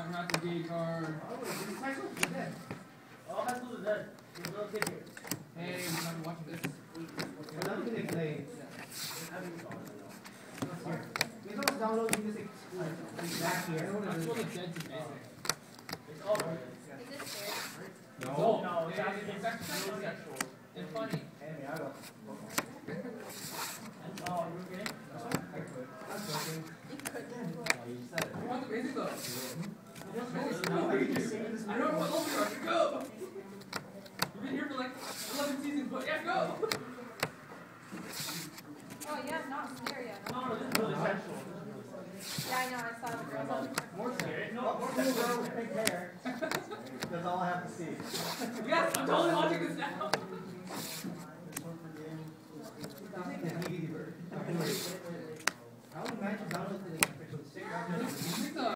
not the gay card. Oh, high school is dead. All high school is dead. There's a little kid here. Hey, we're not watching this. Another thing they play. You don't download music back here. I'm still like dead to basic. It's all right. Is this fair? No, It's actually sexual and funny. Oh, you're okay? I'm joking. You want the basic though? I don't know what level you are. Go! You've been here for like 11 seasons, but yeah, go! Oh, yeah, not scary yet. No, this is really sexual. Yeah, I know, I saw the girls. More scary. No, more Cool sexual. girl with pink hair. That's all I have to see. Yes, I'm totally watching this now!